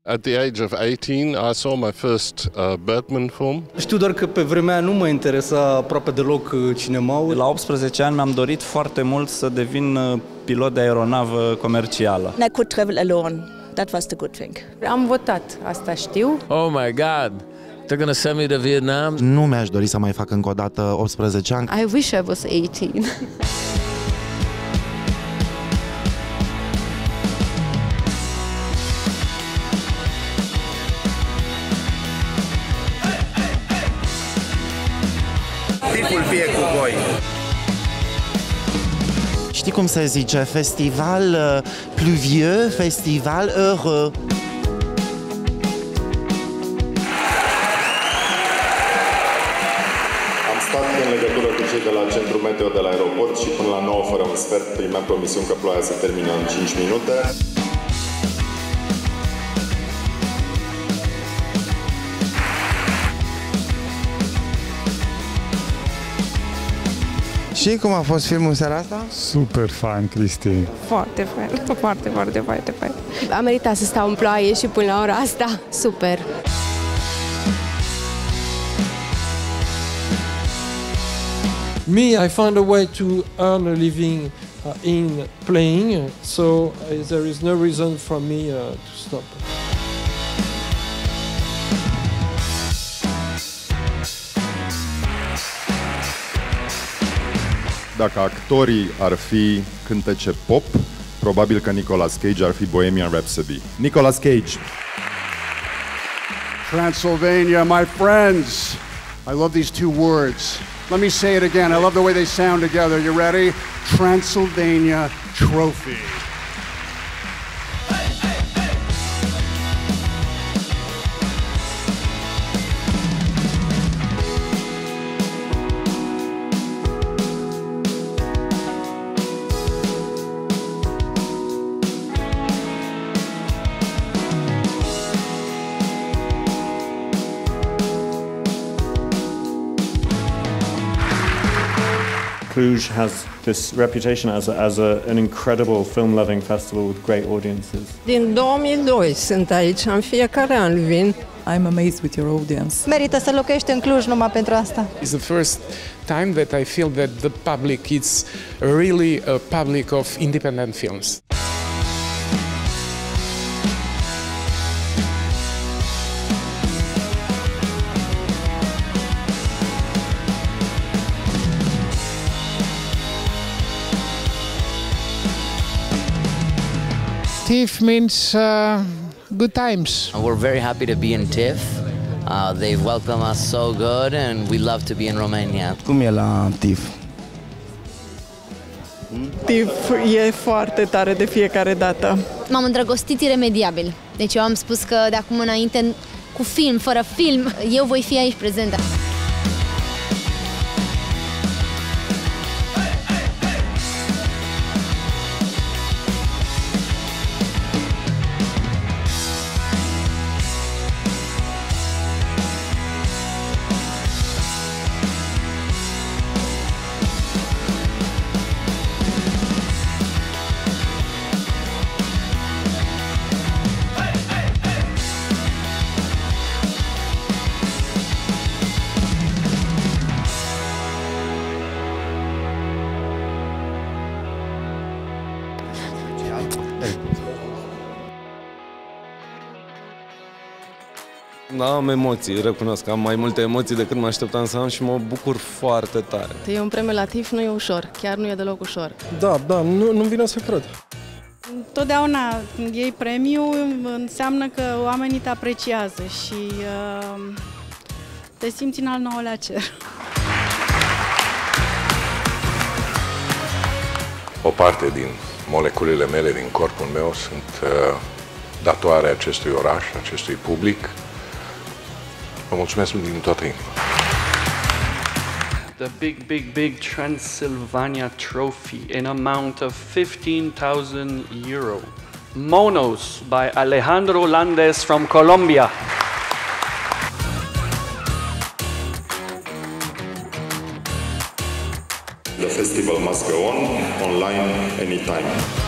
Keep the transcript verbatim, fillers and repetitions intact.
At the age of eighteen, I saw my first uh, Bergman film. Știu doar că pe vremea aia nu mă interesa aproape deloc cinemaul. La optsprezece ani mi-am dorit foarte mult să devin pilot de aeronavă comercială. I could travel alone. That was the good thing. Am votat, asta știu. Oh my God! They're gonna send me to Vietnam. Nu mi-aș dori să mai fac încă o dată optsprezece ani. I wish I was eighteen. Tiful fie cu voi. Știi cum se zice? Festival uh, pluvieux, festival heureux. Am stat în legătură cu cei de la centrul meteo de la aeroport și până la nouă fără un sfert primeam promisiuni că ploaia se termină în cinci minute. Și cum a fost filmul seara asta? Super fain, Cristi. Foarte fain, foarte, foarte, foarte fain. A meritat să stau în ploaie și până la ora asta, super. Me, I found a way to earn a living uh, in playing, so uh, there is no reason for me uh, to stop. Dacă actorii ar fi cântece pop, probabil că Nicolas Cage ar fi Bohemian Rhapsody. Nicolas Cage. Transylvania, my friends. I love these two words. Let me say it again. I love the way they sound together. You ready? Transylvania Trophy. Cluj has this reputation as, a, as a, an incredible film-loving festival with great audiences. Din două mii doi sunt aici, în fiecare an vin. I'm amazed with your audience. Merită să locuiești în Cluj numai pentru asta. It's the first time that I feel that the public is really a public of independent films. TIFF means uh, good times. We're very happy to be in TIFF. Uh, they've welcomed us so good and we love to be in Romania. Cum e la TIFF? TIFF e foarte tare de fiecare dată. M-am îndrăgostit iremediabil. Deci eu am spus că de acum înainte, cu film, fără film, eu voi fi aici prezentă. Da, am emoții, recunosc. Am mai multe emoții decât mă așteptam să am și mă bucur foarte tare. E un premiu la TIFF, nu e ușor, chiar nu e deloc ușor. Da, da, nu, nu vine să cred. Totdeauna când iei premiu înseamnă că oamenii te apreciază și uh, te simți în al nouălea cer. O parte din moleculele mele, din corpul meu, sunt uh, datoare acestui oraș, acestui public. Vă mulțumesc din toată inima. The big, big, big Transylvania Trophy in amount of fifteen thousand euro. Monos by Alejandro Landes from Colombia. The festival must go on, online anytime.